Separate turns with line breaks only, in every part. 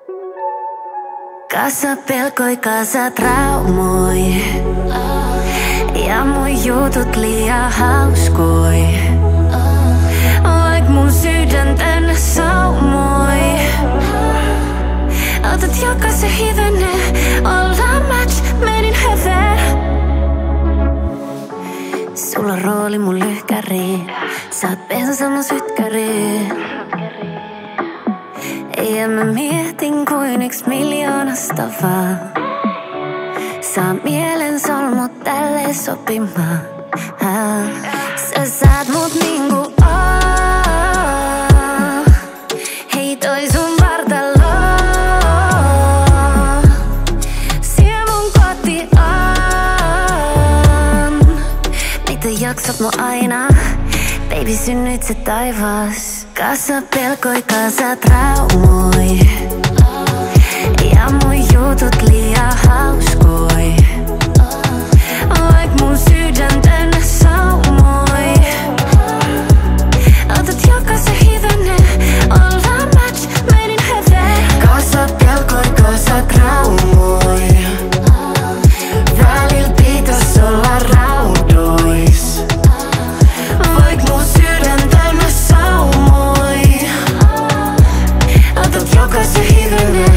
Kasa pelkoi, kasa traumoi. Ja mun jutut liian hauskoi. Vaik mun sydän tänne saumoi. Autat jokaisen hivenen, ollaan match, menin hever. Sulla on rooli mun lyhkäriin, sä oot pensa mun sytkäriin. Ja mä mietin kuin 1 miljoonasta vaan. Saa mielen solmut tälle sopimaan. Sä saat mut niinku oon. Hei toi sun vartalo. Siellä mun koti on. Mitä jaksat mua aina? Baby synnyit sä taivas. Kasa pelkoi, kasa traumoi. Ja mun jutut liian hauskoi. Vaik mun sydän tänne saumoi. Autat jokaisen hivenen, ollaan match, menin hever. Kasa pelkoi, kasa traumoi. Välillä pitäis olla raudois. Vaik mun sydän tänne saumoi. Autat jokaisen hivenen.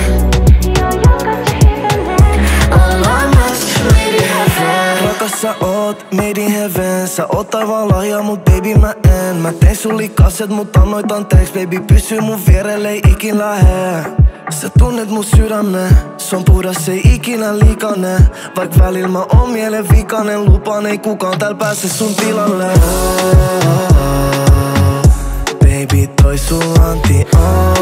Rakas sä oot, made in heaven. Sä oot taivaan lahja, mut baby mä en. Mä tein sun likaset, mut annoit anteeks. Baby pysy mun vierelle, ei ikin lähe. Sä tunnet mun sydämen, se on puhdas, ei ikinä liikane. Vaik välillä mä oon mielen vikanen. Lupaan ei kukaan tääl pääse sun tilalle. Baby toi sun anti on.